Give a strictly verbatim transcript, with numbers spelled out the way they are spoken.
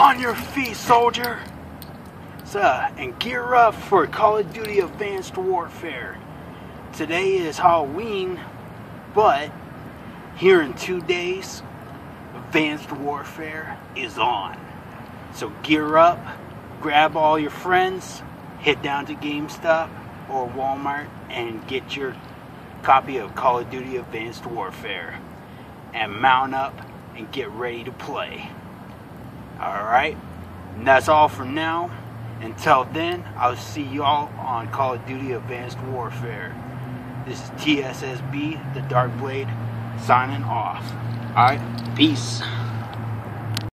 On your feet, soldier! So, and gear up for Call of Duty Advanced Warfare. Today is Halloween, but here in two days, Advanced Warfare is on. So gear up, grab all your friends, head down to GameStop or Walmart and get your copy of Call of Duty Advanced Warfare. And mount up and get ready to play. Alright, and that's all for now. Until then, I'll see y'all on Call of Duty Advanced Warfare. This is T S S B, the Dark Blade, signing off. Alright, peace.